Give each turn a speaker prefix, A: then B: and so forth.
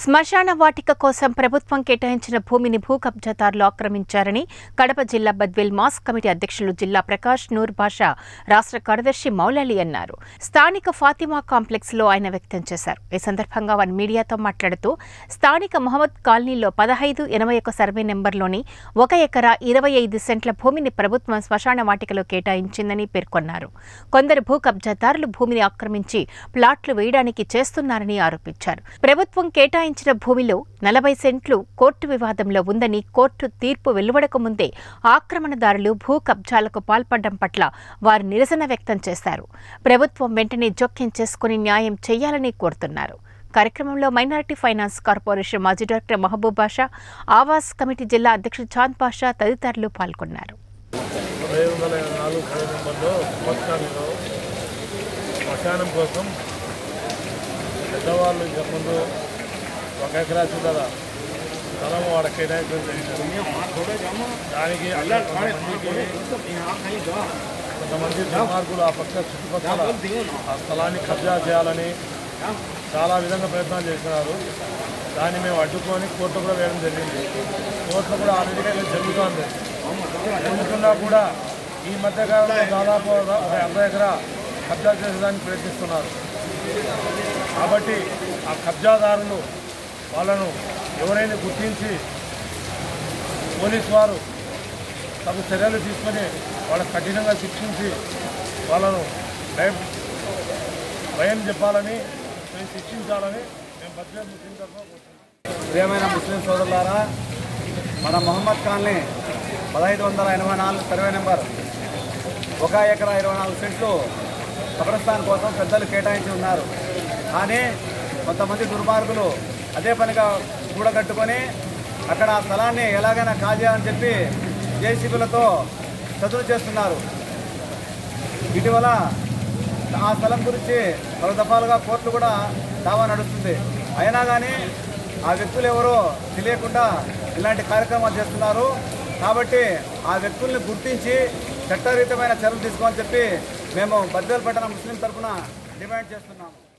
A: శ్మశాన వాటిక కోసం ప్రభుత్వం కేటాయించిన భూమిని భూ కబ్జాదారులు ఆక్రమించారని కడప జిల్లా బద్వేల్ మాస్ కమిటీ అధ్యక్షులు జిల్లా ప్రకాష్ నూర్ బాషా రాష్ట్ర కార్యదర్శి మౌలాలి అన్నారు. స్థానిక ఫాతిమా కాంప్లెక్స్ లో ఆయన వ్యక్తం చేశారు. ఈ సందర్భంగా వారు మీడియాతో మాట్లాడుతూ స్థానిక మహమ్మద్ కాలనీలో 1581 సర్వే నెంబర్లోని 1 ఎకరా 25 సెంట్ల భూమిని ప్రభుత్వం శ్మశాన వాటికలో కేటాయించిందని పేర్కొన్నారు. కొందరు భూ కబ్జాదారులు భూమిని ఆక్రమించి ప్లాట్లు వేయడానికి చేస్తున్నారని ఆరోపించారు. ప్రభుత్వం కేటాయించిన భూమిలో 40 సెంట్లు కోర్టు వివాదంలో ఉందని కోర్టు తీర్పు వెలువడక ముందే ఆక్రమణదారులు భూ కబ్జాలకు పాల్పడడం పట్ల వారు నిరసన వ్యక్తం చేశారు. ప్రభుత్వం వెంటనే జోక్యం చేసుకుని న్యాయం చేయాలని కోరుతున్నారు. కార్యక్రమంలో మైనారిటీ ఫైనాన్స్ కార్పొరేషన్ మాజీ డైరెక్టర్ మహబూబ్ బాషా, ఆవాస్ కమిటీ జిల్లా అధ్యక్షుడు చాంద్ బాషా తదితరులు పాల్గొన్నారు.
B: పెద్దవాళ్ళు ఇంతకుముందు 1 ఎకరా చిల్లర స్థలం వాడ కేటాయించడం జరిగింది. దానికి కొంతమంది దుర్మార్గులు ఆ పక్క చుట్టుపక్కల ఆ స్థలాన్ని కబ్జా చేయాలని చాలా విధంగా ప్రయత్నాలు చేస్తున్నారు. దాన్ని మేము అడ్డుకొని కోర్టు కూడా వేయడం జరిగింది. కోర్టులో కూడా ఆల్రెడీగా జరుగుతుంది. జరుగుతున్నా కూడా ఈ మధ్యకాలంలో దాదాపు 1 ఎకరా కబ్జా చేసేదానికి ప్రయత్నిస్తున్నారు. కాబట్టి ఆ కబ్జాదారులు వాళ్ళను ఎవరైనా గుర్తించి పోలీసు వారు తగు చర్యలు తీసుకొని వాళ్ళకు కఠినంగా శిక్షించి వాళ్ళను భయం చెప్పాలని శిక్షించాలని మేము బద్వేల్ ముస్లిం తరఫున కోరుతున్నాం.
C: ప్రియమైన ముస్లిం సోదరులారా, మన మహమ్మద్ కాలనీ 1584 సర్వే నెంబర్ 1 ఎకరా 24 సెంట్లు కబ్రస్థాన్ కోసం పెద్దలు కేటాయించి ఉన్నారు. కానీ కొంతమంది దుర్మార్గులు అదే పనిగా కూడగట్టుకొని అక్కడ ఆ స్థలాన్ని ఎలాగైనా కాజేయాలని చెప్పి జేసీబీలతో చదువు చేస్తున్నారు. ఇటీవల ఆ స్థలం గురించి పలు దఫాలుగా కోర్టులు కూడా దావా నడుస్తుంది. అయినా కానీ ఆ వ్యక్తులు ఎవరో తెలియకుండా ఇలాంటి కార్యక్రమాలు చేస్తున్నారు. కాబట్టి ఆ వ్యక్తుల్ని గుర్తించి చట్టరీతమైన చర్యలు తీసుకోవాలని చెప్పి మేము బద్వేల్ పట్టణ ముస్లిం తరఫున డిమాండ్ చేస్తున్నాము.